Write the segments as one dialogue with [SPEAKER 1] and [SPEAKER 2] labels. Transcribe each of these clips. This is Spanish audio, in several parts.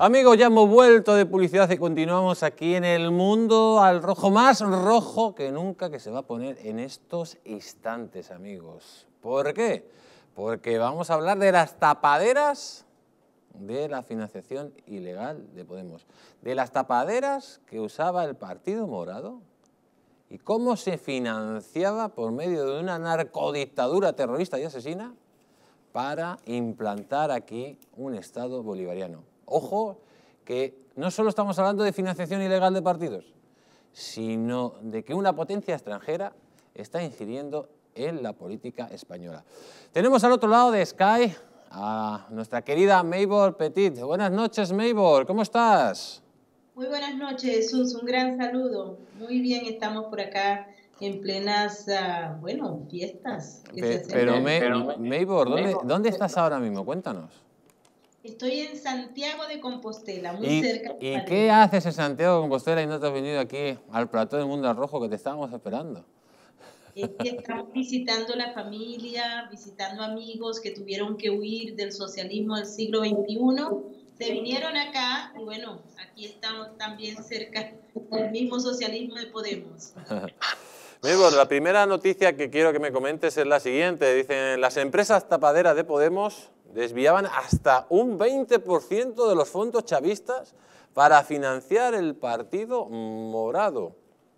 [SPEAKER 1] Amigos, ya hemos vuelto de publicidad y continuamos aquí en el mundo al rojo, más rojo que nunca, que se va a poner en estos instantes, amigos. ¿Por qué? Porque vamos a hablar de las tapaderas de la financiación ilegal de Podemos, de las tapaderas que usaba el Partido Morado y cómo se financiaba por medio de una narcodictadura terrorista y asesina para implantar aquí un Estado bolivariano. Ojo, que no solo estamos hablando de financiación ilegal de partidos, sino de que una potencia extranjera está incidiendo en la política española. Tenemos al otro lado de Sky a nuestra querida Maybor Petit. Buenas noches, Maybor, ¿cómo estás?
[SPEAKER 2] Muy buenas noches, Jesús, un gran saludo. Muy bien, estamos por acá en plenas, bueno, fiestas que se
[SPEAKER 1] Pero Maybor, ¿dónde estás ahora mismo? Cuéntanos.
[SPEAKER 2] Estoy en Santiago de Compostela, muy cerca de
[SPEAKER 1] ¿Y
[SPEAKER 2] Madrid.
[SPEAKER 1] qué haces en Santiago de Compostela y no te has venido aquí al plató del Mundo al Rojo que te estábamos esperando?
[SPEAKER 2] Es que estamos visitando la familia, visitando amigos que tuvieron que huir del socialismo del siglo XXI. Se vinieron acá y bueno, aquí estamos también cerca del mismo socialismo de Podemos.
[SPEAKER 1] Maybor, la primera noticia que quiero que me comentes es la siguiente. Dicen, las empresas tapaderas de Podemos desviaban hasta un 20% de los fondos chavistas para financiar el Partido Morado.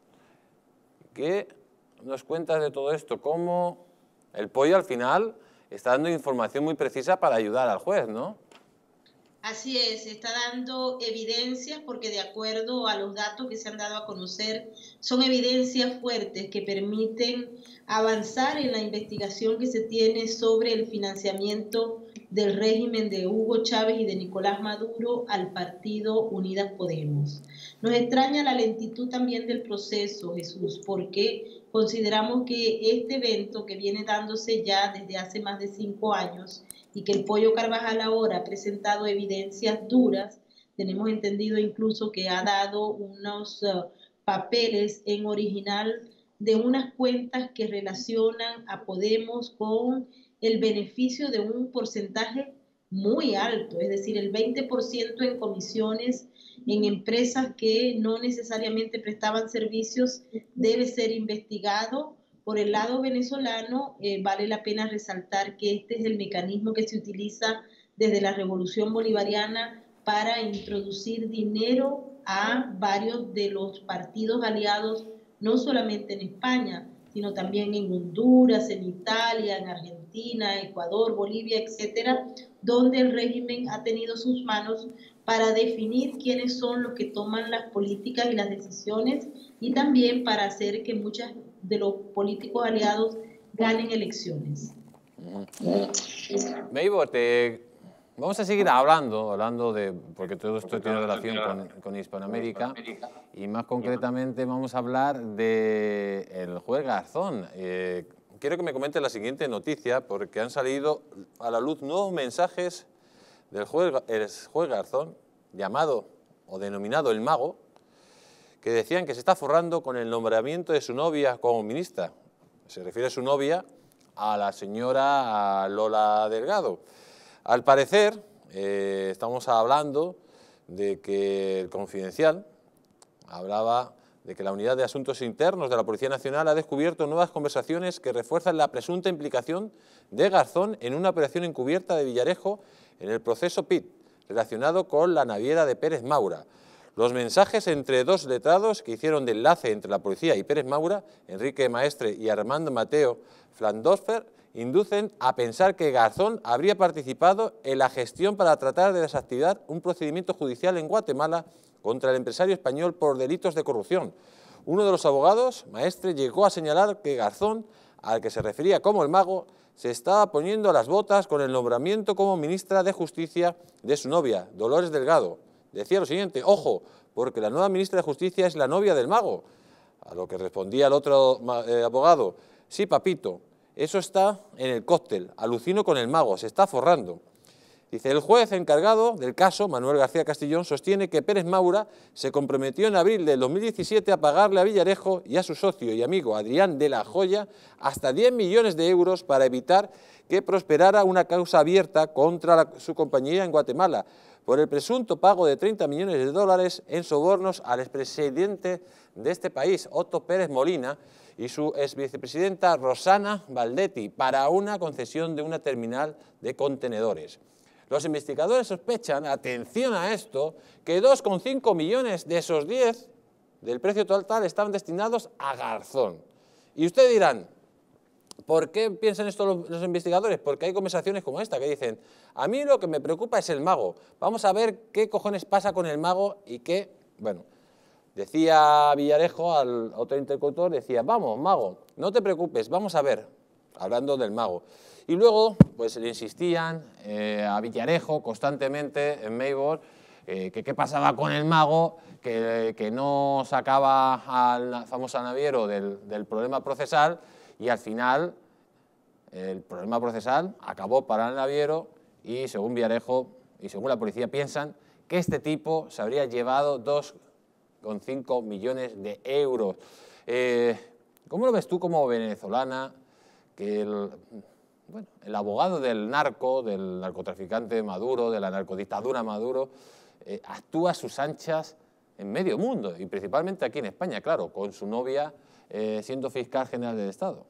[SPEAKER 1] ¿Qué nos cuentas de todo esto? ¿Cómo el Pollo al final está dando información muy precisa para ayudar al juez, no?
[SPEAKER 2] Así es, está dando evidencias porque de acuerdo a los datos que se han dado a conocer, son evidencias fuertes que permiten avanzar en la investigación que se tiene sobre el financiamiento del régimen de Hugo Chávez y de Nicolás Maduro al partido Unidas Podemos. Nos extraña la lentitud también del proceso, Jesús, porque consideramos que este evento que viene dándose ya desde hace más de 5 años y que el Pollo Carvajal ahora ha presentado evidencias duras, tenemos entendido incluso que ha dado unos papeles en original de unas cuentas que relacionan a Podemos con el beneficio de un porcentaje muy alto, es decir, el 20% en comisiones en empresas que no necesariamente prestaban servicios debe ser investigado. Por el lado venezolano, vale la pena resaltar que este es el mecanismo que se utiliza desde la Revolución Bolivariana para introducir dinero a varios de los partidos aliados, no solamente en España, sino también en Honduras, en Italia, en Argentina, Ecuador, Bolivia, etcétera, donde el régimen ha tenido sus manos para definir quiénes son los que toman las políticas y las decisiones y también para hacer que muchas de los políticos aliados ganen elecciones.
[SPEAKER 1] Maybor, vamos a seguir hablando de, porque todo esto tiene relación con Hispanoamérica, y más concretamente vamos a hablar del juez Garzón. Quiero que me comentes la siguiente noticia, porque han salido a la luz nuevos mensajes del juez Garzón, llamado o denominado el Mago, que decían que se está forrando con el nombramiento de su novia como ministra. Se refiere a su novia, a la señora Lola Delgado. Al parecer, estamos hablando de que el Confidencial hablaba de que la Unidad de Asuntos Internos de la Policía Nacional ha descubierto nuevas conversaciones que refuerzan la presunta implicación de Garzón en una operación encubierta de Villarejo en el proceso PIT, relacionado con la naviera de Pérez Maura. Los mensajes entre dos letrados que hicieron de enlace entre la policía y Pérez Maura, Enrique Maestre y Armando Mateo Flandosfer, inducen a pensar que Garzón habría participado en la gestión para tratar de desactivar un procedimiento judicial en Guatemala contra el empresario español por delitos de corrupción. Uno de los abogados, Maestre, llegó a señalar que Garzón, al que se refería como el Mago, se estaba poniendo las botas con el nombramiento como ministra de Justicia de su novia, Dolores Delgado. Decía lo siguiente: ojo, porque la nueva ministra de Justicia es la novia del Mago. A lo que respondía el otro abogado: sí, papito, eso está en el cóctel, alucino con el Mago, se está forrando. Dice, el juez encargado del caso, Manuel García Castellón, sostiene que Pérez Maura se comprometió en abril del 2017 a pagarle a Villarejo y a su socio y amigo Adrián de la Joya hasta 10 millones de euros para evitar que prosperara una causa abierta contra su compañía en Guatemala por el presunto pago de 30 millones de dólares en sobornos al expresidente de este país, Otto Pérez Molina, y su exvicepresidenta Rosana Baldetti, para una concesión de una terminal de contenedores. Los investigadores sospechan, atención a esto, que 2,5 millones de esos 10 del precio total estaban destinados a Garzón. Y ustedes dirán, ¿por qué piensan esto los investigadores? Porque hay conversaciones como esta que dicen, a mí lo que me preocupa es el mago, vamos a ver qué cojones pasa con el mago y qué, bueno, decía Villarejo al otro interlocutor, decía, vamos, mago, no te preocupes, vamos a ver, hablando del mago. Y luego, pues le insistían a Villarejo constantemente en Maybor que qué pasaba con el mago, que no sacaba al famoso naviero del problema procesal, y al final el problema procesal acabó para el naviero y según Villarejo y según la policía piensan que este tipo se habría llevado 2,5 millones de euros. ¿Cómo lo ves tú como venezolana que el abogado del narcotraficante Maduro, de la narcodictadura Maduro, actúa a sus anchas en medio mundo y principalmente aquí en España, claro, con su novia siendo fiscal general del Estado?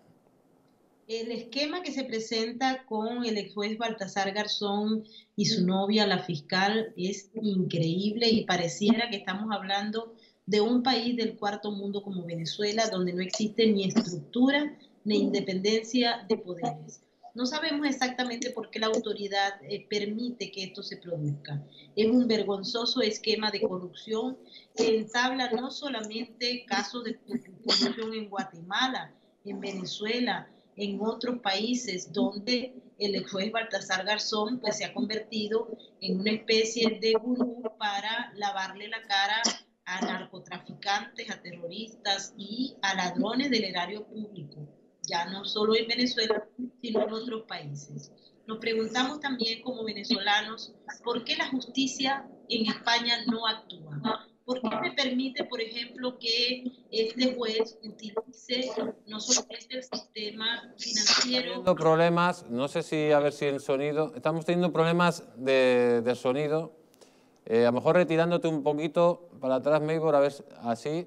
[SPEAKER 2] El esquema que se presenta con el ex juez Baltasar Garzón y su novia, la fiscal, es increíble y pareciera que estamos hablando de un país del cuarto mundo como Venezuela, donde no existe ni estructura ni independencia de poderes. No sabemos exactamente por qué la autoridad permite que esto se produzca. Es un vergonzoso esquema de corrupción que entabla no solamente casos de corrupción en Guatemala, en Venezuela, en otros países donde el ex juez Baltasar Garzón pues, se ha convertido en una especie de gurú para lavarle la cara a narcotraficantes, a terroristas y a ladrones del erario público, ya no solo en Venezuela, sino en otros países. Nos preguntamos también como venezolanos por qué la justicia en España no actúa. ¿Por qué me permite, por ejemplo, que este juez utilice no solamente el sistema financiero?
[SPEAKER 1] Teniendo problemas, no sé si, a ver si el sonido, estamos teniendo problemas de sonido, a lo mejor retirándote un poquito para atrás, Maybor, a ver, así,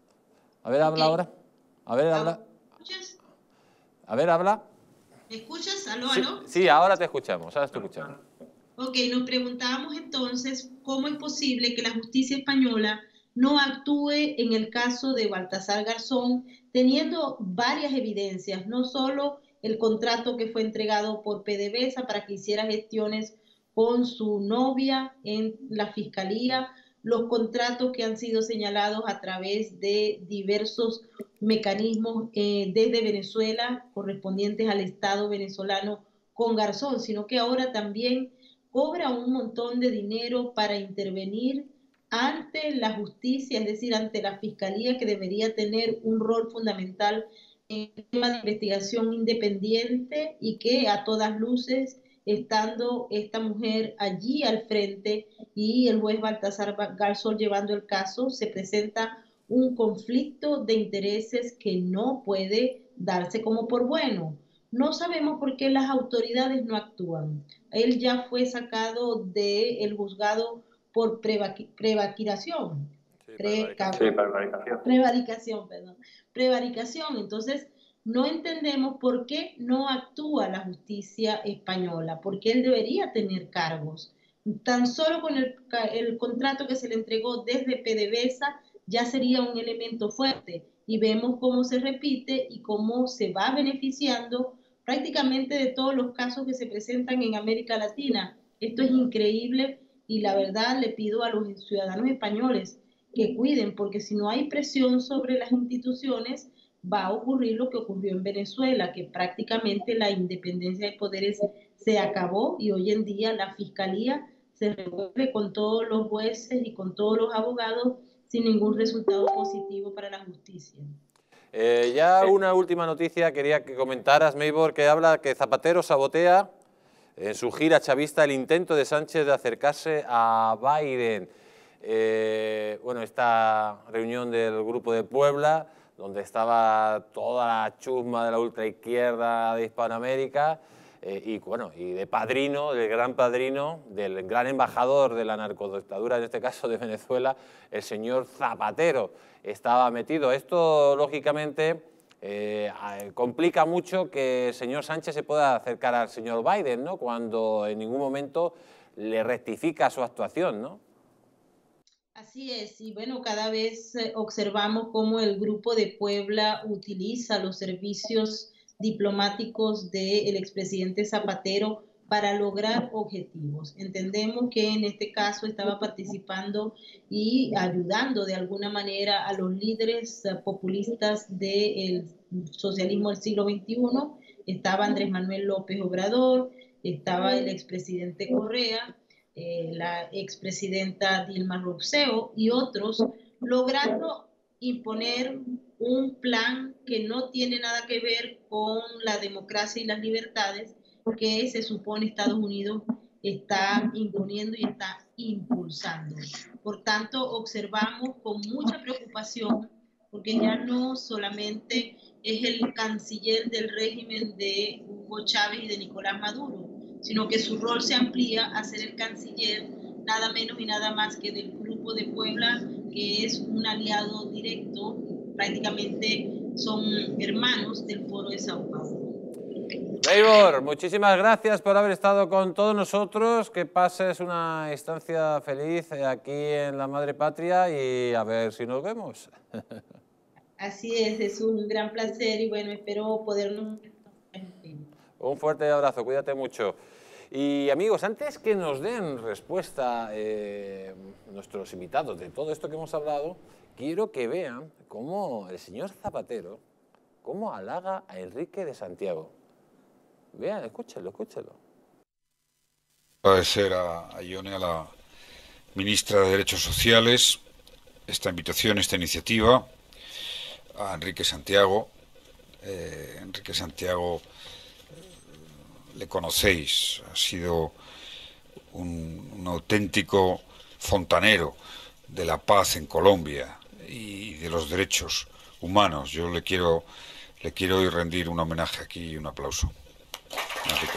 [SPEAKER 1] a ver, habla ahora, a ver, habla.
[SPEAKER 2] ¿Me escuchas?
[SPEAKER 1] A ver, habla.
[SPEAKER 2] ¿Me escuchas? ¿Aló,
[SPEAKER 1] Sí,
[SPEAKER 2] aló?
[SPEAKER 1] sí, ahora te escuchamos, ahora te escuchamos.
[SPEAKER 2] Ok, nos preguntábamos entonces cómo es posible que la justicia española no actúe en el caso de Baltasar Garzón, teniendo varias evidencias, no solo el contrato que fue entregado por PDVSA para que hiciera gestiones con su novia en la fiscalía, los contratos que han sido señalados a través de diversos mecanismos desde Venezuela correspondientes al Estado venezolano con Garzón, sino que ahora también cobra un montón de dinero para intervenir ante la justicia, es decir, ante la fiscalía que debería tener un rol fundamental en el tema de investigación independiente y que a todas luces, estando esta mujer allí al frente y el juez Baltasar Garzón llevando el caso, se presenta un conflicto de intereses que no puede darse como por bueno. No sabemos por qué las autoridades no actúan. Él ya fue sacado del juzgado por prevaricación. Prevaricación. Entonces, no entendemos por qué no actúa la justicia española, porque él debería tener cargos. Tan solo con el contrato que se le entregó desde PDVSA ya sería un elemento fuerte y vemos cómo se repite y cómo se va beneficiando prácticamente de todos los casos que se presentan en América Latina. Esto es increíble y la verdad le pido a los ciudadanos españoles que cuiden, porque si no hay presión sobre las instituciones, va a ocurrir lo que ocurrió en Venezuela, que prácticamente la independencia de poderes se acabó y hoy en día la fiscalía se revuelve con todos los jueces y con todos los abogados sin ningún resultado positivo para la justicia.
[SPEAKER 1] Ya una última noticia quería que comentaras, Maybor, que habla que Zapatero sabotea en su gira chavista el intento de Sánchez de acercarse a Biden. Bueno, esta reunión del Grupo de Puebla, donde estaba toda la chusma de la ultraizquierda de Hispanoamérica, y bueno, y de padrino, del gran embajador de la narcodictadura, en este caso de Venezuela, el señor Zapatero, estaba metido. Esto, lógicamente, complica mucho que el señor Sánchez se pueda acercar al señor Biden, ¿no?, cuando en ningún momento le rectifica su actuación, ¿no?
[SPEAKER 2] Así es, y bueno, cada vez observamos cómo el Grupo de Puebla utiliza los servicios diplomáticos del expresidente Zapatero para lograr objetivos. Entendemos que en este caso estaba participando y ayudando de alguna manera a los líderes populistas del socialismo del siglo XXI. Estaba Andrés Manuel López Obrador, estaba el expresidente Correa, la expresidenta Dilma Rousseff y otros, logrando imponer un plan que no tiene nada que ver con la democracia y las libertades que se supone Estados Unidos está imponiendo y está impulsando. Por tanto, observamos con mucha preocupación, porque ya no solamente es el canciller del régimen de Hugo Chávez y de Nicolás Maduro, sino que su rol se amplía a ser el canciller nada menos y nada más que del Grupo de Puebla, que es un aliado directo, prácticamente son hermanos del Foro de Sao Paulo.
[SPEAKER 1] Eivor, muchísimas gracias por haber estado con todos nosotros, que pases una estancia feliz aquí en la Madre Patria y a ver si nos vemos.
[SPEAKER 2] Así es un gran placer y bueno, espero podernos...
[SPEAKER 1] Un fuerte abrazo, cuídate mucho. Y amigos, antes que nos den respuesta nuestros invitados de todo esto que hemos hablado, quiero que vean cómo el señor Zapatero, cómo halaga a Enrique de Santiago. Vean, escúchenlo.
[SPEAKER 3] Agradecer a Ione, a la ministra de Derechos Sociales, esta invitación, esta iniciativa, a Enrique Santiago. Enrique Santiago, le conocéis, ha sido un auténtico fontanero de la paz en Colombia y de los derechos humanos. Yo le quiero hoy rendir un homenaje aquí y un aplauso. Enrique.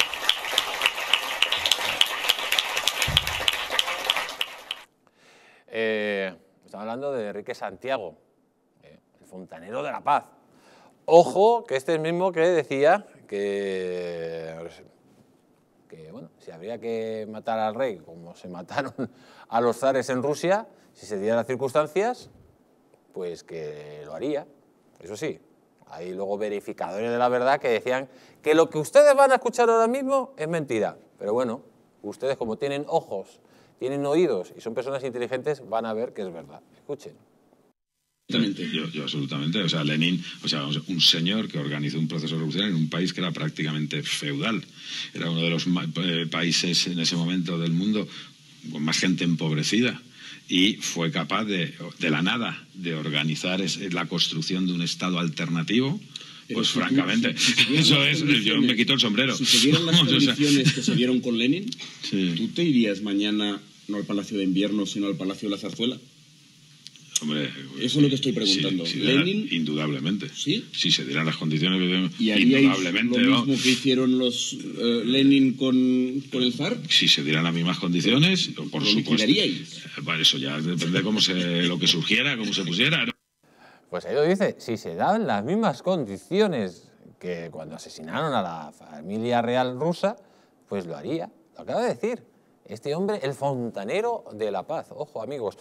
[SPEAKER 1] Estamos hablando de Enrique Santiago, el fontanero de la paz. Ojo, que este es el mismo que decía que bueno, si habría que matar al rey, como se mataron a los zares en Rusia, si se dieran las circunstancias, pues que lo haría. Eso sí, hay luego verificadores de la verdad que decían que lo que ustedes van a escuchar ahora mismo es mentira. Pero bueno, ustedes como tienen ojos, tienen oídos y son personas inteligentes, van a ver que es verdad. Escuchen.
[SPEAKER 4] Yo absolutamente, o sea, Lenin, un señor que organizó un proceso revolucionario en un país que era prácticamente feudal, era uno de los países en ese momento del mundo con más gente empobrecida y fue capaz de la nada de organizar la construcción de un Estado alternativo. Pues francamente, eso es, yo me quito el sombrero.
[SPEAKER 5] Si se dieran las condiciones que se dieron con Lenin,
[SPEAKER 4] sí.
[SPEAKER 5] ¿Tú te irías mañana no al Palacio de Invierno, sino al Palacio de la Zarzuela?
[SPEAKER 4] Hombre,
[SPEAKER 5] eso es lo que estoy preguntando.
[SPEAKER 4] Sí,
[SPEAKER 5] Lenin,
[SPEAKER 4] indudablemente.
[SPEAKER 5] ¿Sí?
[SPEAKER 4] Si se dieran las condiciones que
[SPEAKER 5] ¿Y haríais
[SPEAKER 4] indudablemente,
[SPEAKER 5] lo mismo que hicieron los Lenin con el zar?
[SPEAKER 4] Si se dieran las mismas condiciones, por
[SPEAKER 5] ¿Lo
[SPEAKER 4] supuesto.
[SPEAKER 5] liquidaríais?
[SPEAKER 4] Bueno, eso ya depende de lo que surgiera, cómo se pusiera, ¿no?
[SPEAKER 1] Pues ahí lo dice, si se dan las mismas condiciones que cuando asesinaron a la familia real rusa, pues lo haría. Lo acaba de decir este hombre, el fontanero de la paz. Ojo, amigos.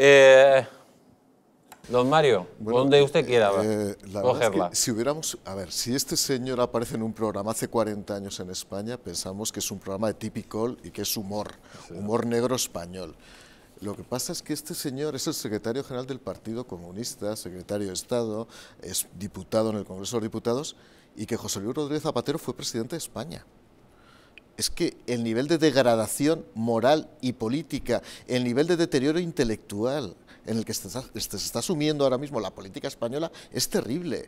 [SPEAKER 1] Don Mario, bueno, donde usted quiera cogerla.
[SPEAKER 6] Es que si hubiéramos, a ver, si este señor aparece en un programa hace 40 años en España, pensamos que es un programa de typical y que es humor, sí, humor negro español. Lo que pasa es que este señor es el secretario general del Partido Comunista, secretario de Estado, es diputado en el Congreso de los Diputados y que José Luis Rodríguez Zapatero fue presidente de España. Es que el nivel de degradación moral y política, el nivel de deterioro intelectual en el que se está sumiendo ahora mismo la política española es terrible.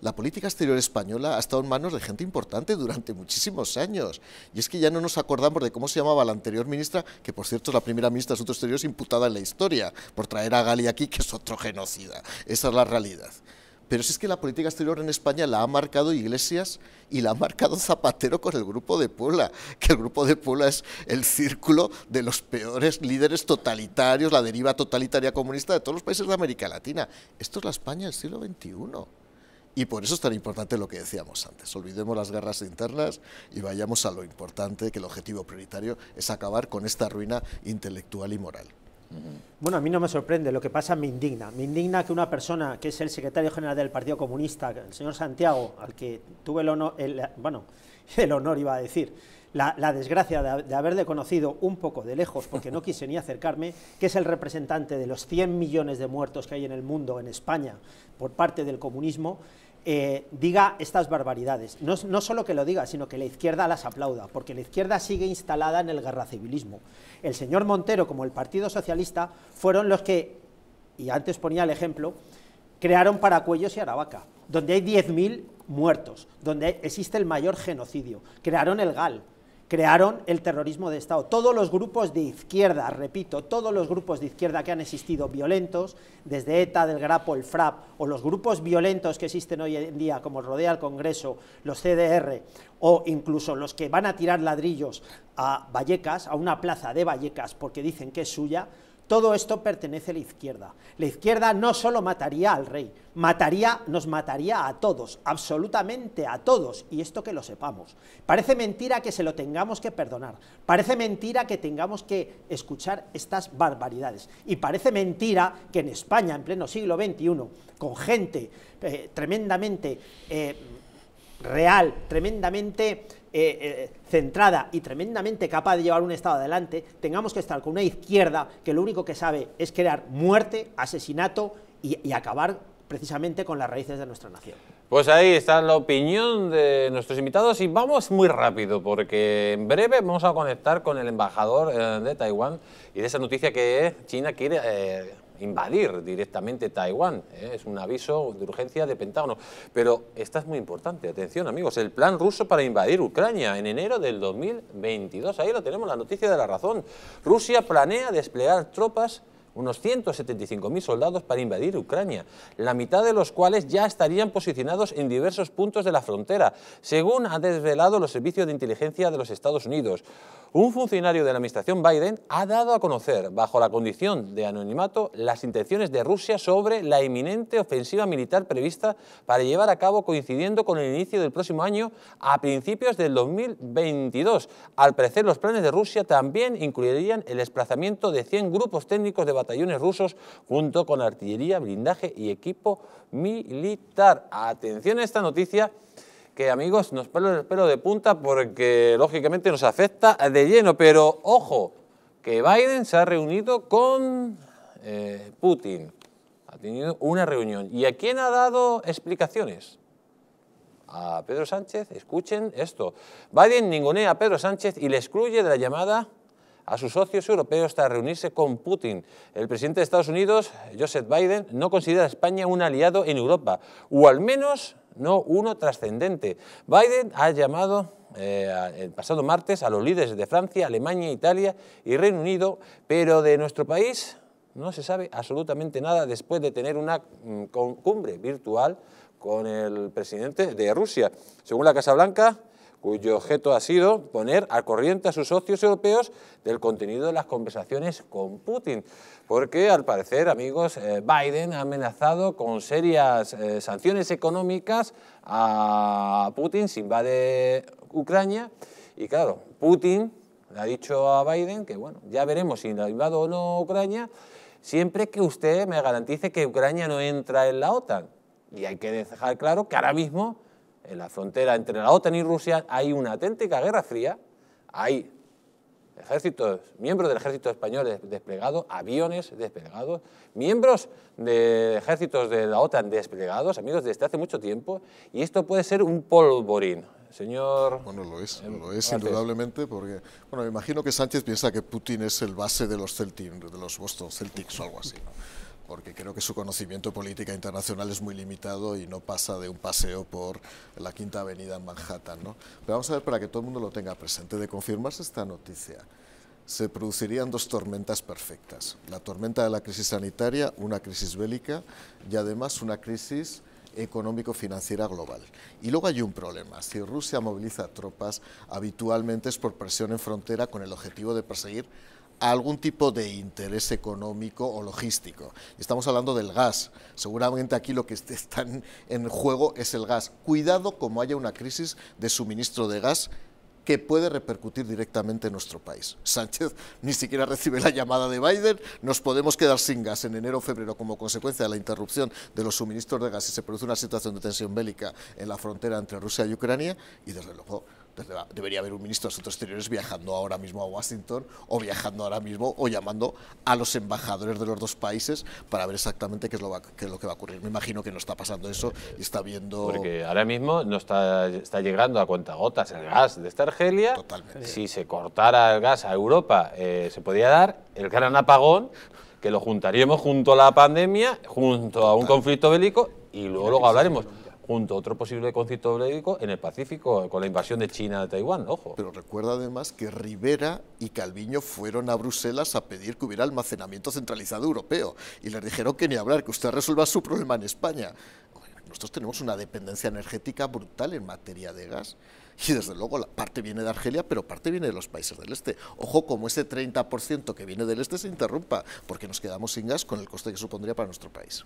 [SPEAKER 6] la política exterior española ha estado en manos de gente importante durante muchísimos años. Y es que ya no nos acordamos de cómo se llamaba la anterior ministra, que por cierto es la primera ministra de Asuntos Exteriores imputada en la historia, por traer a Gali aquí, que es otro genocida. Esa es la realidad. Pero si es que la política exterior en España la ha marcado Iglesias y la ha marcado Zapatero con el Grupo de Puebla, que el Grupo de Puebla es el círculo de los peores líderes totalitarios, la deriva totalitaria comunista de todos los países de América Latina. Esto es la España del siglo XXI. Y por eso es tan importante lo que decíamos antes. Olvidemos las guerras internas y vayamos a lo importante, que el objetivo prioritario es acabar con esta ruina intelectual y moral.
[SPEAKER 7] Bueno, a mí no me sorprende, lo que pasa me indigna. Me indigna que una persona que es el secretario general del Partido Comunista, el señor Santiago, al que tuve el honor, iba a decir, la desgracia de haberle conocido un poco de lejos, porque no quise ni acercarme, que es el representante de los 100 millones de muertos que hay en el mundo, en España, por parte del comunismo, diga estas barbaridades. No solo que lo diga, sino que la izquierda las aplauda, porque la izquierda sigue instalada en el guerracivilismo. El señor Montero, como el Partido Socialista, fueron los que, y antes ponía el ejemplo, crearon Paracuellos y Aravaca, donde hay 10.000 muertos, donde existe el mayor genocidio. Crearon el GAL, crearon el terrorismo de Estado. Todos los grupos de izquierda, repito, todos los grupos de izquierda que han existido violentos, desde ETA, del Grapo, el FRAP, o los grupos violentos que existen hoy en día, como Rodea al Congreso, los CDR, o incluso los que van a tirar ladrillos a Vallecas, a una plaza de Vallecas, porque dicen que es suya, todo esto pertenece a la izquierda. La izquierda no solo mataría al rey, nos mataría a todos, absolutamente a todos, y esto que lo sepamos. Parece mentira que se lo tengamos que perdonar, parece mentira que tengamos que escuchar estas barbaridades, y parece mentira que en España, en pleno siglo XXI, con gente tremendamente real, tremendamente centrada y tremendamente capaz de llevar un Estado adelante, tengamos que estar con una izquierda que lo único que sabe es crear muerte, asesinato y acabar precisamente con las raíces de nuestra nación.
[SPEAKER 1] Pues ahí está la opinión de nuestros invitados y vamos muy rápido porque en breve vamos a conectar con el embajador de Taiwán y de esa noticia que China quiere invadir directamente Taiwán. Es un aviso de urgencia de Pentágono. Pero esta es muy importante, atención amigos, el plan ruso para invadir Ucrania en enero del 2022. Ahí lo tenemos, la noticia de La Razón. Rusia planea desplegar tropas, unos 175.000 soldados para invadir Ucrania, la mitad de los cuales ya estarían posicionados en diversos puntos de la frontera, según han desvelado los servicios de inteligencia de los Estados Unidos. Un funcionario de la administración Biden ha dado a conocer, bajo la condición de anonimato, las intenciones de Rusia sobre la inminente ofensiva militar prevista para llevar a cabo coincidiendo con el inicio del próximo año a principios del 2022. Al parecer, los planes de Rusia también incluirían el desplazamiento de 100 grupos técnicos de batallones rusos junto con artillería, blindaje y equipo militar. Atención a esta noticia que, amigos, nos pone el pelo de punta porque lógicamente nos afecta de lleno, pero ojo, que Biden se ha reunido con Putin, ha tenido una reunión. ¿Y a quién ha dado explicaciones? A Pedro Sánchez. Escuchen esto. Biden ningunea a Pedro Sánchez y le excluye de la llamada a sus socios europeos tras reunirse con Putin. El presidente de Estados Unidos, Joseph Biden, no considera a España un aliado en Europa, o al menos no uno trascendente. Biden ha llamado el pasado martes a los líderes de Francia, Alemania, Italia y Reino Unido, pero de nuestro país no se sabe absolutamente nada después de tener una cumbre virtual con el presidente de Rusia. Según la Casa Blanca, cuyo objeto ha sido poner al corriente a sus socios europeos del contenido de las conversaciones con Putin, porque al parecer, amigos, Biden ha amenazado con serias sanciones económicas a Putin si invade Ucrania, y claro, Putin le ha dicho a Biden que bueno, ya veremos si la invado o no Ucrania, siempre que usted me garantice que Ucrania no entra en la OTAN. Y hay que dejar claro que ahora mismo en la frontera entre la OTAN y Rusia hay una auténtica guerra fría, hay ejércitos, miembros del ejército español desplegados, aviones desplegados, miembros de ejércitos de la OTAN desplegados, amigos, desde hace mucho tiempo, y esto puede ser un polvorín. Señor...
[SPEAKER 6] Bueno, lo es indudablemente, porque, bueno, me imagino que Sánchez piensa que Putin es el base de los Celtics, de los Boston Celtics o algo así, ¿no? porque creo que su conocimiento de política internacional es muy limitado y no pasa de un paseo por la Quinta Avenida en Manhattan, ¿no? Pero vamos a ver, para que todo el mundo lo tenga presente, de confirmarse esta noticia, se producirían dos tormentas perfectas. La tormenta de la crisis sanitaria, una crisis bélica y además una crisis económico-financiera global. Y luego hay un problema: si Rusia moviliza tropas, habitualmente es por presión en frontera con el objetivo de perseguir algún tipo de interés económico o logístico. Estamos hablando del gas. Seguramente aquí lo que está en juego es el gas. Cuidado como haya una crisis de suministro de gas que puede repercutir directamente en nuestro país. Sánchez ni siquiera recibe la llamada de Biden, nos podemos quedar sin gas en enero o febrero como consecuencia de la interrupción de los suministros de gas y se produce una situación de tensión bélica en la frontera entre Rusia y Ucrania, y desde luego debería haber un ministro de Asuntos Exteriores viajando ahora mismo a Washington, o viajando ahora mismo, o llamando a los embajadores de los dos países para ver exactamente qué es lo que va a ocurrir. Me imagino que no está pasando eso y está viendo...
[SPEAKER 1] Porque ahora mismo no está llegando a cuentagotas el gas desde Argelia.
[SPEAKER 6] Totalmente.
[SPEAKER 1] Si se cortara el gas a Europa, se podría dar el gran apagón, que lo juntaríamos junto a la pandemia, junto a un conflicto bélico, y luego hablaremos junto a otro posible conflicto bélico en el Pacífico, con la invasión de China de Taiwán, ojo.
[SPEAKER 6] Pero recuerda además que Rivera y Calviño fueron a Bruselas a pedir que hubiera almacenamiento centralizado europeo, y les dijeron que ni hablar, que usted resuelva su problema en España. Nosotros tenemos una dependencia energética brutal en materia de gas. Y desde luego la parte viene de Argelia, pero parte viene de los países del este. Ojo, como ese 30% que viene del este se interrumpa, porque nos quedamos sin gas con el coste que supondría para nuestro país.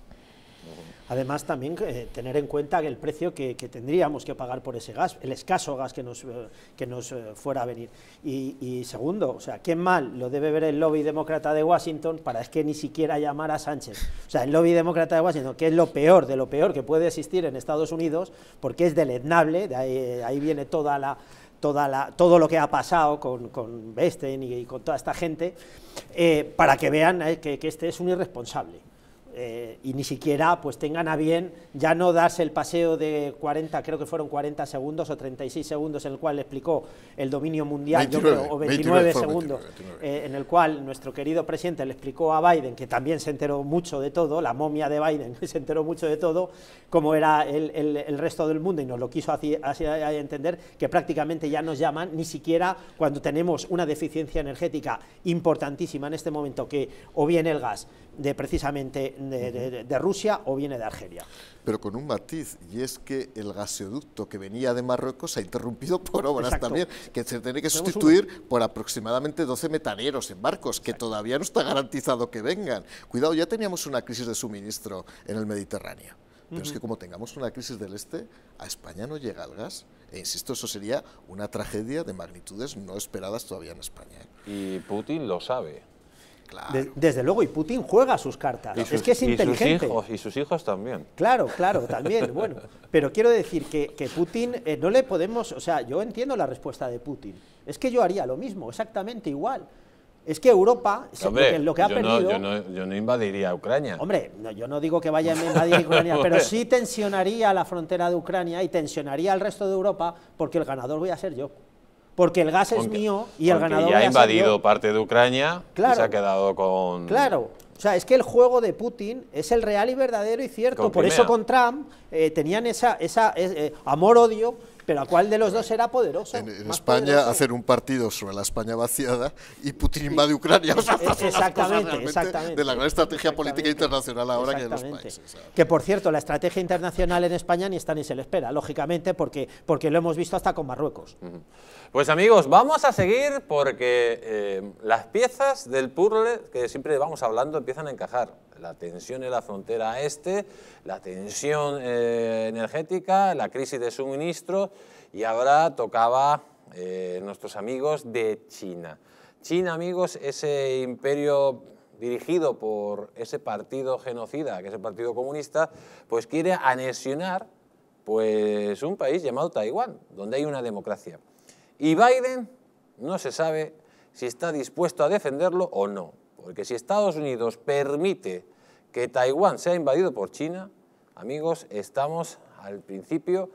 [SPEAKER 7] Además, también tener en cuenta que el precio que tendríamos que pagar por ese gas, el escaso gas que nos fuera a venir. Y segundo, o sea, qué mal lo debe ver el lobby demócrata de Washington para es que ni siquiera llamar a Sánchez. O sea, el lobby demócrata de Washington, que es lo peor de lo peor que puede existir en Estados Unidos, porque es deleznable, de ahí viene todo lo que ha pasado con Bestein y con toda esta gente, para que vean que este es un irresponsable. Y ni siquiera pues tengan a bien ya no darse el paseo de 40, creo que fueron 40 segundos o 36 segundos en el cual explicó el dominio mundial, 29, yo creo, o 29 segundos, 29. En el cual nuestro querido presidente le explicó a Biden, que también se enteró mucho de todo, la momia de Biden se enteró mucho de todo, cómo era el resto del mundo, y nos lo quiso así entender, que prácticamente ya nos llaman, ni siquiera cuando tenemos una deficiencia energética importantísima en este momento, que o bien el gas de precisamente de Rusia o viene de Argelia.
[SPEAKER 6] Pero con un matiz, y es que el gasoducto que venía de Marruecos se ha interrumpido por obras. Exacto. También, que se tiene que sustituir por aproximadamente 12 metaneros en barcos, que todavía no está garantizado que vengan. Cuidado, ya teníamos una crisis de suministro en el Mediterráneo, pero es que como tengamos una crisis del este, a España no llega el gas. E insisto, eso sería una tragedia de magnitudes no esperadas todavía en España.
[SPEAKER 1] Y Putin lo sabe.
[SPEAKER 6] Claro.
[SPEAKER 7] Desde luego, y Putin juega sus cartas, es que es inteligente.
[SPEAKER 1] Y sus hijos también.
[SPEAKER 7] Claro, también, bueno. Pero quiero decir que Putin no le podemos, o sea, yo entiendo la respuesta de Putin, es que yo haría lo mismo, exactamente igual. Es que Europa,
[SPEAKER 1] hombre,
[SPEAKER 7] lo que ha perdido...
[SPEAKER 1] Yo no invadiría Ucrania.
[SPEAKER 7] Hombre, yo no digo que vaya a invadir Ucrania, pero sí tensionaría la frontera de Ucrania y tensionaría al resto de Europa, porque el ganador voy a ser yo. Porque el gas es mío y el ganador
[SPEAKER 1] ya ha invadido parte de Ucrania,
[SPEAKER 7] claro,
[SPEAKER 1] y se ha quedado con...
[SPEAKER 7] Claro, o sea, es que el juego de Putin es el real y verdadero y cierto. Por eso con Trump tenían esa amor-odio, pero ¿a cuál de los dos era poderoso?
[SPEAKER 6] En España poderoso. Hacer un partido sobre la España vaciada y Putin invade Ucrania. O sea,
[SPEAKER 7] exactamente.
[SPEAKER 6] De la gran estrategia política internacional ahora que de los países. ¿Sabes?
[SPEAKER 7] Que por cierto, la estrategia internacional en España ni está ni se le espera, lógicamente, porque lo hemos visto hasta con Marruecos.
[SPEAKER 1] Pues amigos, vamos a seguir porque las piezas del puzzle que siempre vamos hablando empiezan a encajar. La tensión en la frontera este, la tensión energética, la crisis de suministro, y ahora tocaba nuestros amigos de China. China, amigos, ese imperio dirigido por ese partido genocida, que es el Partido Comunista, pues quiere anexionar pues un país llamado Taiwán, donde hay una democracia. Y Biden no se sabe si está dispuesto a defenderlo o no, porque si Estados Unidos permite que Taiwán sea invadido por China, amigos, estamos al principio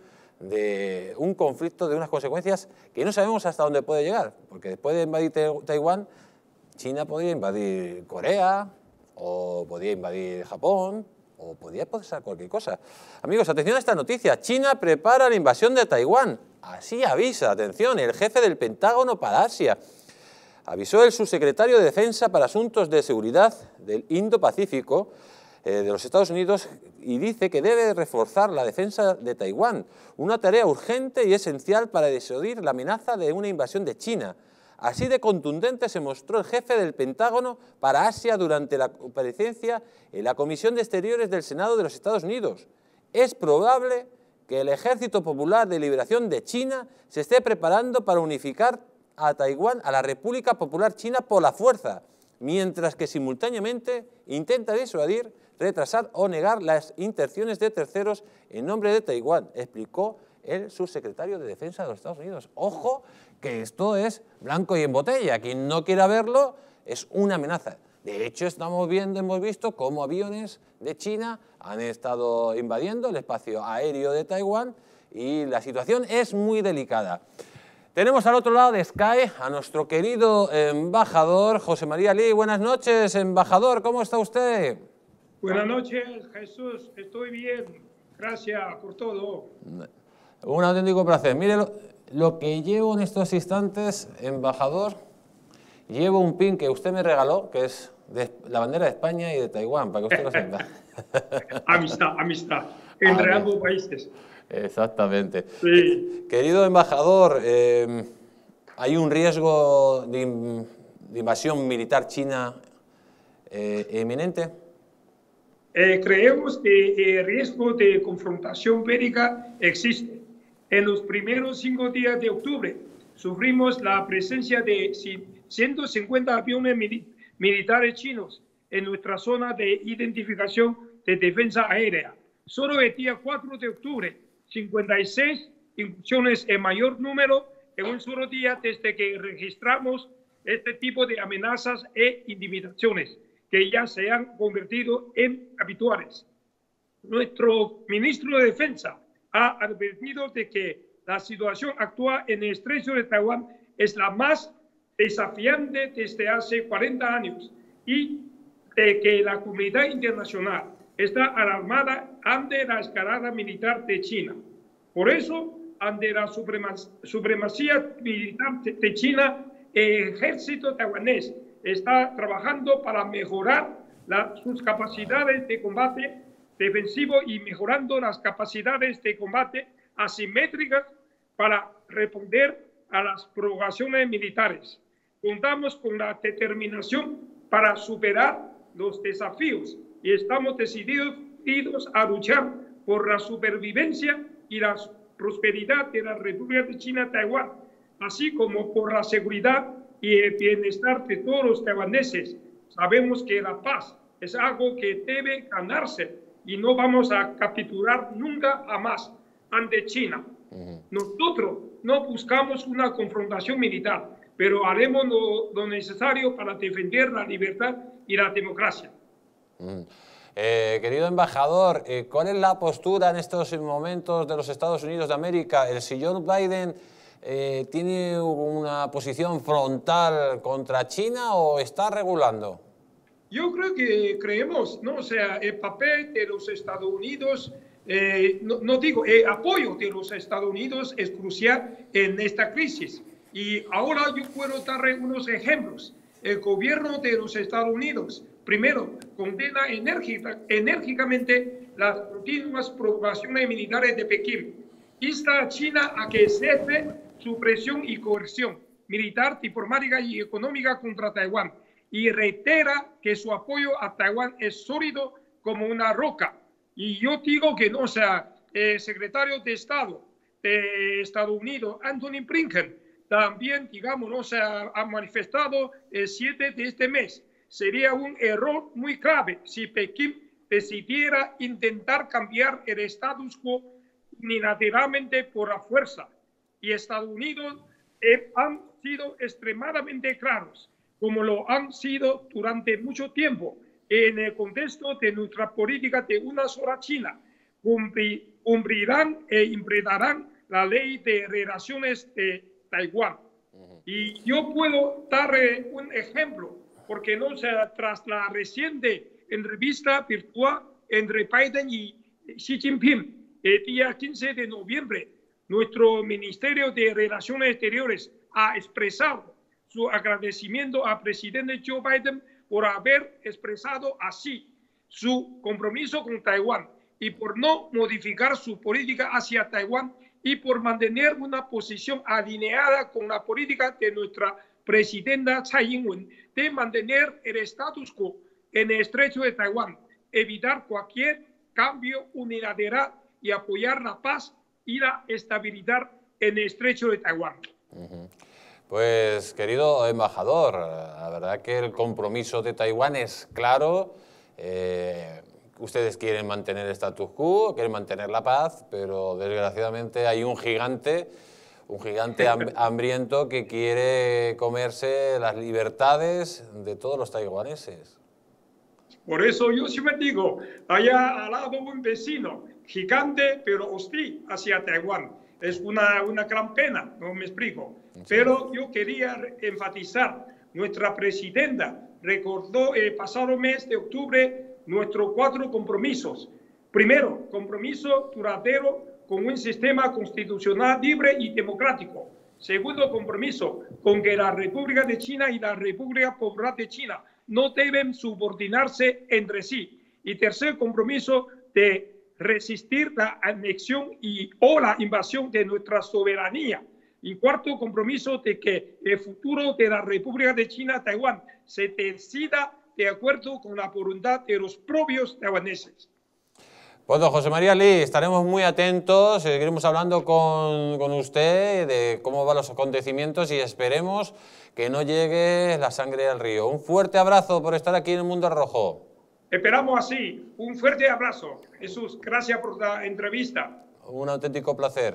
[SPEAKER 1] de un conflicto de unas consecuencias que no sabemos hasta dónde puede llegar, porque después de invadir Taiwán, China podría invadir Corea o podía invadir Japón, o podía pasar cualquier cosa. Amigos, atención a esta noticia. China prepara la invasión de Taiwán. Así avisa, atención, el jefe del Pentágono para Asia. Avisó el subsecretario de Defensa para Asuntos de Seguridad del Indo-Pacífico de los Estados Unidos y dice que debe reforzar la defensa de Taiwán, una tarea urgente y esencial para disuadir la amenaza de una invasión de China. Así de contundente se mostró el jefe del Pentágono para Asia durante la comparecencia en la Comisión de Exteriores del Senado de los Estados Unidos. Es probable que el Ejército Popular de Liberación de China se esté preparando para unificar a Taiwán a la República Popular China por la fuerza, mientras que simultáneamente intenta disuadir, retrasar o negar las intenciones de terceros en nombre de Taiwán, explicó el subsecretario de Defensa de los Estados Unidos. Ojo, que esto es blanco y en botella. Quien no quiera verlo es una amenaza. De hecho, hemos visto cómo aviones de China han estado invadiendo el espacio aéreo de Taiwán y la situación es muy delicada. Tenemos al otro lado de Sky a nuestro querido embajador José María Lee. Buenas noches, embajador, ¿cómo está usted?
[SPEAKER 8] Buenas noches, Jesús, estoy bien, gracias por todo.
[SPEAKER 1] Un auténtico placer. Mire lo que llevo en estos instantes, embajador, llevo un pin que usted me regaló, que es de la bandera de España y de Taiwán, para que usted lo sepa.
[SPEAKER 8] Amistad, entre ambos países.
[SPEAKER 1] Exactamente.
[SPEAKER 8] Sí.
[SPEAKER 1] Querido embajador, ¿hay un riesgo de invasión militar china inminente?
[SPEAKER 8] Creemos que el riesgo de confrontación bélica existe. En los primeros 5 días de octubre sufrimos la presencia de 150 aviones militares chinos en nuestra zona de identificación de defensa aérea. Solo el día 4 de octubre, 56 incursiones en mayor número en un solo día desde que registramos este tipo de amenazas e intimidaciones, que ya se han convertido en habituales. Nuestro ministro de Defensa ha advertido de que la situación actual en el estrecho de Taiwán es la más desafiante desde hace 40 años y de que la comunidad internacional está alarmada ante la escalada militar de China. Por eso, ante la supremacía militar de China, el ejército taiwanés está trabajando para mejorar sus capacidades de combate defensivo y mejorando las capacidades de combate asimétricas para responder a las provocaciones militares. Contamos con la determinación para superar los desafíos y estamos decididos a luchar por la supervivencia y la prosperidad de la República de China-Taiwán, así como por la seguridad y el bienestar de todos los taiwaneses. Sabemos que la paz es algo que debe ganarse y no vamos a capitular nunca jamás ante China. Nosotros no buscamos una confrontación militar, pero haremos lo necesario para defender la libertad y la democracia.
[SPEAKER 1] Querido embajador, ¿cuál es la postura en estos momentos de los Estados Unidos de América? ¿El señor Biden tiene una posición frontal contra China o está regulando?
[SPEAKER 8] Yo creo que creemos, ¿no? O sea, el papel de los Estados Unidos, el apoyo de los Estados Unidos es crucial en esta crisis. Y ahora yo puedo dar unos ejemplos. El gobierno de los Estados Unidos, primero, condena enérgicamente las continuas provocaciones militares de Pekín. Insta a China a que cese su presión y coerción militar, diplomática y económica contra Taiwán. Y reitera que su apoyo a Taiwán es sólido como una roca. Y yo digo que no, o sea, el secretario de Estado de Estados Unidos, Anthony Blinken, también, digamos, no, o sea, ha manifestado el 7 de este mes. Sería un error muy grave si Pekín decidiera intentar cambiar el status quo unilateralmente por la fuerza. Y Estados Unidos han sido extremadamente claros, como lo han sido durante mucho tiempo, en el contexto de nuestra política de una sola China. Cumplirán e implementarán la ley de relaciones de Taiwán. Y yo puedo dar un ejemplo. porque no tras la reciente entrevista virtual entre Biden y Xi Jinping el día 15 de noviembre, nuestro Ministerio de Relaciones Exteriores ha expresado su agradecimiento al presidente Joe Biden por haber expresado así su compromiso con Taiwán y por no modificar su política hacia Taiwán y por mantener una posición alineada con la política de nuestra presidenta Tsai Ing-wen de mantener el status quo en el estrecho de Taiwán, evitar cualquier cambio unilateral y apoyar la paz y la estabilidad en el estrecho de Taiwán.
[SPEAKER 1] Pues, querido embajador, la verdad que el compromiso de Taiwán es claro. Ustedes quieren mantener el status quo, quieren mantener la paz, pero desgraciadamente hay un gigante hambriento que quiere comerse las libertades de todos los taiwaneses.
[SPEAKER 8] Por eso yo siempre digo, allá al lado un vecino, gigante pero hostil hacia Taiwán. Es una gran pena, no me explico. Sí. Pero yo quería enfatizar, nuestra presidenta recordó el pasado mes de octubre nuestros 4 compromisos. Primero, compromiso duradero con un sistema constitucional libre y democrático. Segundo compromiso, con que la República de China y la República Popular de China no deben subordinarse entre sí. Y tercer compromiso, de resistir la anexión o la invasión de nuestra soberanía. Y cuarto compromiso, de que el futuro de la República de China-Taiwán se decida de acuerdo con la voluntad de los propios taiwaneses.
[SPEAKER 1] Pues, don José María Lee, estaremos muy atentos, seguiremos hablando con usted de cómo van los acontecimientos y esperemos que no llegue la sangre al río. Un fuerte abrazo por estar aquí en el Mundo Rojo.
[SPEAKER 8] Esperamos así. Un fuerte abrazo. Jesús, gracias por la entrevista.
[SPEAKER 1] Un auténtico placer.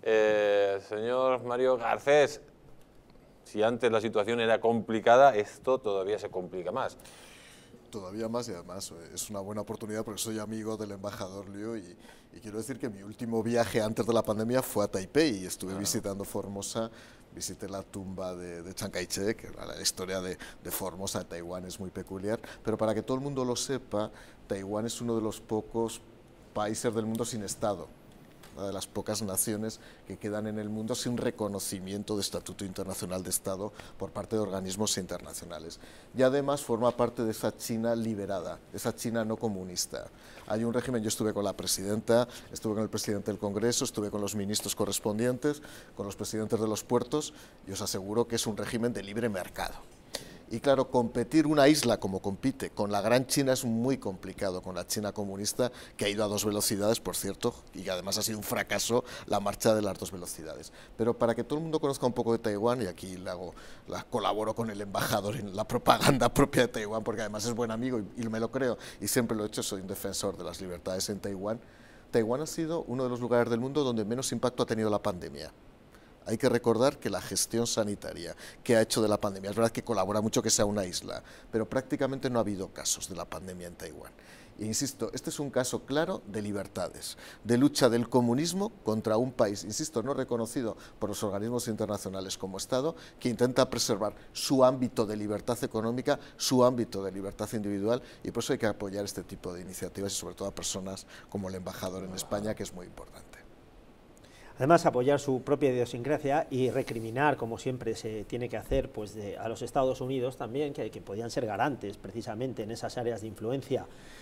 [SPEAKER 1] Señor Mario Garcés, si antes la situación era complicada, esto todavía se complica más.
[SPEAKER 6] Todavía más, y además es una buena oportunidad porque soy amigo del embajador Liu y quiero decir que mi último viaje antes de la pandemia fue a Taipei y estuve visitando Formosa, visité la tumba de Chiang Kai-shek, que la historia de Formosa, de Taiwán, es muy peculiar, pero para que todo el mundo lo sepa, Taiwán es uno de los pocos países del mundo sin Estado, una de las pocas naciones que quedan en el mundo sin reconocimiento de estatuto internacional de Estado por parte de organismos internacionales. Y además forma parte de esa China liberada, esa China no comunista. Hay un régimen, yo estuve con la presidenta, estuve con el presidente del Congreso, estuve con los ministros correspondientes, con los presidentes de los puertos, y os aseguro que es un régimen de libre mercado. Y claro, competir una isla como compite con la gran China es muy complicado, con la China comunista, que ha ido a 2 velocidades, por cierto, y además ha sido un fracaso la marcha de las 2 velocidades. Pero para que todo el mundo conozca un poco de Taiwán, y aquí colaboro con el embajador en la propaganda propia de Taiwán, porque además es buen amigo y me lo creo, y siempre lo he hecho, soy un defensor de las libertades en Taiwán. Taiwán ha sido uno de los lugares del mundo donde menos impacto ha tenido la pandemia. Hay que recordar que la gestión sanitaria que ha hecho de la pandemia, es verdad que colabora mucho que sea una isla, pero prácticamente no ha habido casos de la pandemia en Taiwán. E insisto, este es un caso claro de libertades, de lucha del comunismo contra un país, insisto, no reconocido por los organismos internacionales como Estado, que intenta preservar su ámbito de libertad económica, su ámbito de libertad individual, y por eso hay que apoyar este tipo de iniciativas y sobre todo a personas como el embajador en España, que es muy importante.
[SPEAKER 7] Además, apoyar su propia idiosincrasia y recriminar, como siempre se tiene que hacer, pues a los Estados Unidos también, que podían ser garantes precisamente en esas áreas de influencia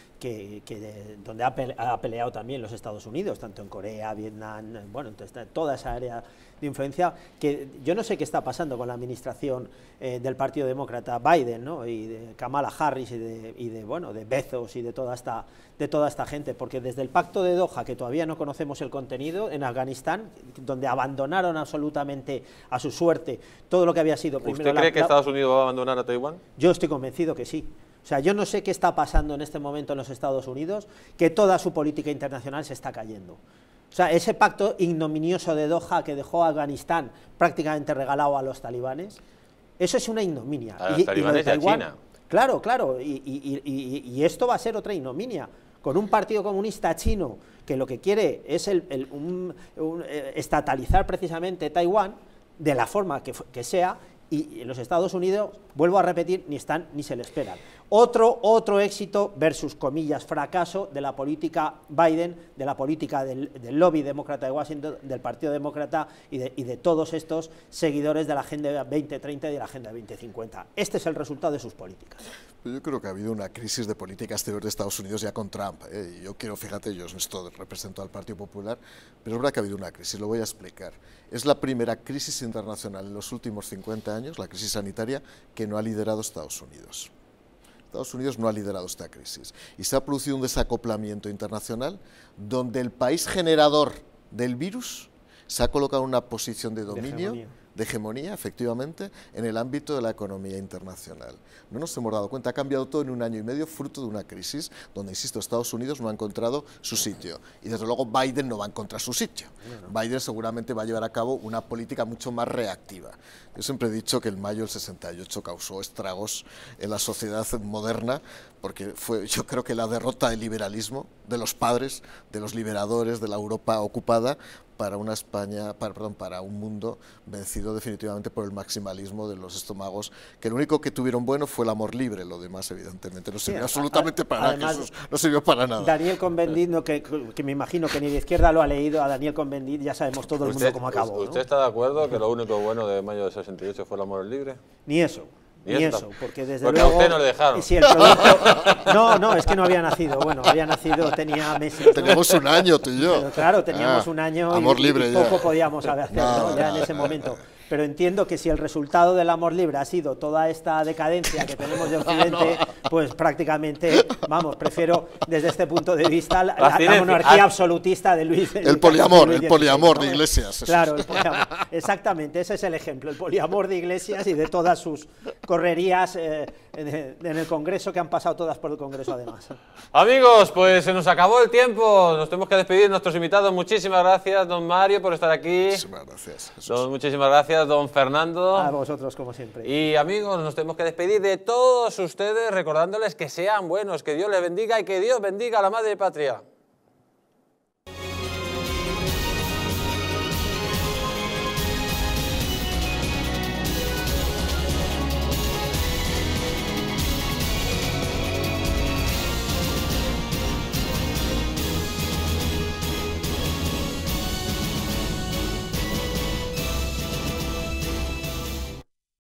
[SPEAKER 7] donde ha peleado también los Estados Unidos, tanto en Corea, Vietnam, bueno, entonces toda esa área de influencia, que yo no sé qué está pasando con la administración del Partido Demócrata Biden, ¿no? Y de Kamala Harris y de Bezos y de toda esta gente, porque desde el Pacto de Doha, que todavía no conocemos el contenido, en Afganistán, donde abandonaron absolutamente a su suerte todo lo que había sido primero.
[SPEAKER 1] ¿Usted cree que Estados Unidos va a abandonar a Taiwán?
[SPEAKER 7] Yo estoy convencido que sí. O sea, yo no sé qué está pasando en este momento en los Estados Unidos, que toda su política internacional se está cayendo. O sea, ese pacto ignominioso de Doha que dejó a Afganistán prácticamente regalado a los talibanes, eso es una ignominia.
[SPEAKER 1] A los talibanes y a China.
[SPEAKER 7] Claro, claro, y esto va a ser otra ignominia, con un partido comunista chino que lo que quiere es estatalizar precisamente Taiwán, de la forma que sea, y en los Estados Unidos, vuelvo a repetir, ni están ni se le esperan. Otro éxito versus, comillas, fracaso de la política Biden, de la política del lobby demócrata de Washington, del Partido Demócrata y de todos estos seguidores de la Agenda 2030 y de la Agenda 2050. Este es el resultado de sus políticas.
[SPEAKER 6] Yo creo que ha habido una crisis de política exterior de Estados Unidos ya con Trump. Yo quiero, fíjate, yo esto represento al Partido Popular, pero es verdad que ha habido una crisis, lo voy a explicar. Es la primera crisis internacional en los últimos 50 años, la crisis sanitaria, que no ha liderado Estados Unidos. Estados Unidos no ha liderado esta crisis y se ha producido un desacoplamiento internacional donde el país generador del virus se ha colocado en una posición de dominio, de hegemonía, efectivamente, en el ámbito de la economía internacional. No nos hemos dado cuenta, ha cambiado todo en un año y medio, fruto de una crisis donde, insisto, Estados Unidos no ha encontrado su sitio. Y desde luego Biden no va a encontrar su sitio. Biden seguramente va a llevar a cabo una política mucho más reactiva. Yo siempre he dicho que el mayo del 68 causó estragos en la sociedad moderna, porque fue, yo creo que la derrota del liberalismo, de los padres, de los liberadores, de la Europa ocupada, para una España, para un mundo vencido definitivamente por el maximalismo de los estómagos, que lo único que tuvieron bueno fue el amor libre, lo demás evidentemente no sirvió absolutamente para nada, Jesús, no sirvió para nada.
[SPEAKER 7] Daniel Cohn-Bendit, que me imagino que ni de izquierda lo ha leído, a Daniel Cohn-Bendit ya sabemos todo el mundo cómo acabó, ¿no?
[SPEAKER 1] ¿Usted está de acuerdo que lo único bueno de mayo del 68 fue el amor libre?
[SPEAKER 7] Ni eso. Ni eso, porque desde
[SPEAKER 1] porque
[SPEAKER 7] luego...
[SPEAKER 1] a usted no le dejaron.
[SPEAKER 7] Si el producto, no, es que no había nacido, bueno, había nacido, tenía meses.
[SPEAKER 6] Teníamos un año, tú y yo.
[SPEAKER 7] Pero claro, teníamos un año
[SPEAKER 6] amor libre
[SPEAKER 7] y poco podíamos hacer ya en ese momento. Pero entiendo que si el resultado del amor libre ha sido toda esta decadencia que tenemos de Occidente, pues prácticamente, vamos, prefiero desde este punto de vista la monarquía absolutista de Luis.
[SPEAKER 6] El poliamor de Iglesias.
[SPEAKER 7] Claro, el poliamor. Exactamente, ese es el ejemplo, el poliamor de Iglesias y de todas sus correrías en el Congreso, que han pasado todas por el Congreso además.
[SPEAKER 1] Amigos, pues se nos acabó el tiempo, nos tenemos que despedir de nuestros invitados. Muchísimas gracias, don Mario, por estar aquí.
[SPEAKER 6] Muchísimas gracias, Jesús.
[SPEAKER 1] Muchísimas gracias, don Fernando.
[SPEAKER 7] A vosotros, como siempre.
[SPEAKER 1] Y amigos, nos tenemos que despedir de todos ustedes recordándoles que sean buenos, que Dios les bendiga y que Dios bendiga a la Madre Patria.